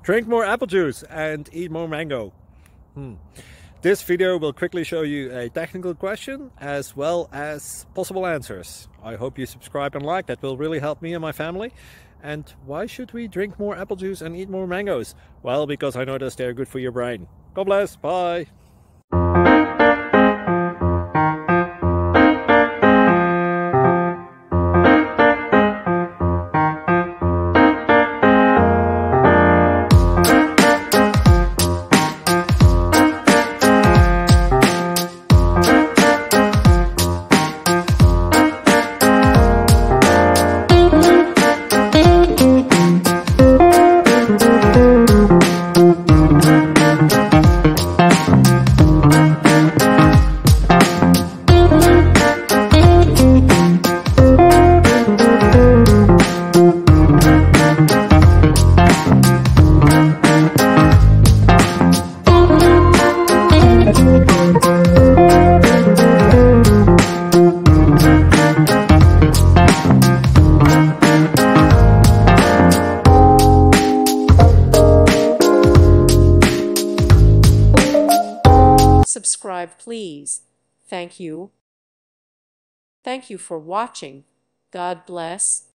Drink more apple juice and eat more mango. This video will quickly show you a technical question as well as possible answers. I hope you subscribe and like, that will really help me and my family. And why should we drink more apple juice and eat more mangoes? Well, because I noticed they're good for your brain. God bless, bye! Subscribe, please. Thank you. Thank you for watching. God bless.